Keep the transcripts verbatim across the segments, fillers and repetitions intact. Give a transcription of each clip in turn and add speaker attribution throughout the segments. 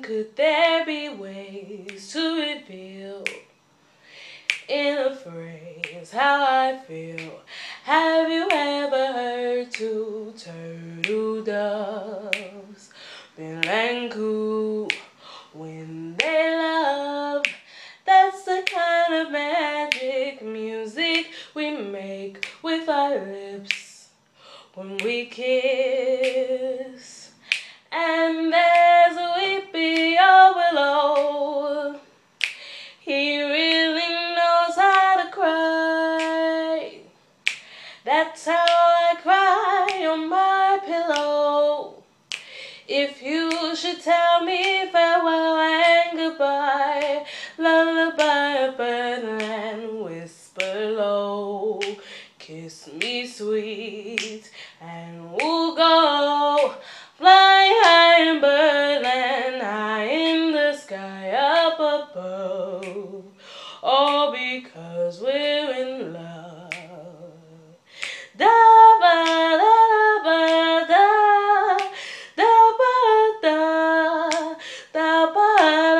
Speaker 1: could there be ways to reveal in a phrase how I feel? Have you ever heard two turtle doves bill and coo when they love? That's the kind of magic music we make with our lips when we kiss. And there's a weepy old willow, he really knows how to cry. That's how I cry on my pillow. If you should tell me farewell and goodbye, lullaby a birdland, whisper low, kiss me sweet, and we'll go flying high in birdland, high in the sky up above, all because we're in love. Da ba da ba da da ba da da ba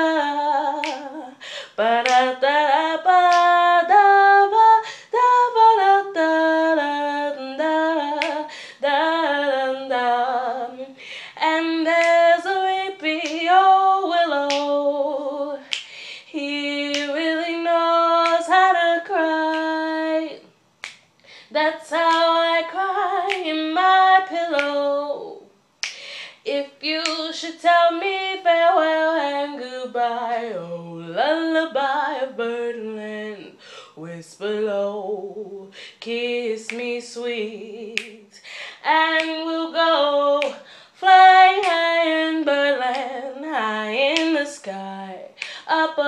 Speaker 1: da ba da da ba da ba da ba da da da da. And there's a weepy old willow, he really knows how to cry. That's how I cry in my pillow. If you should tell me farewell and goodbye, oh lullaby of birdland, whisper low, kiss me sweet, and we'll go flying high in birdland, high in the sky up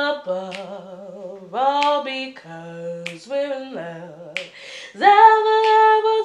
Speaker 1: above, all because we're in love.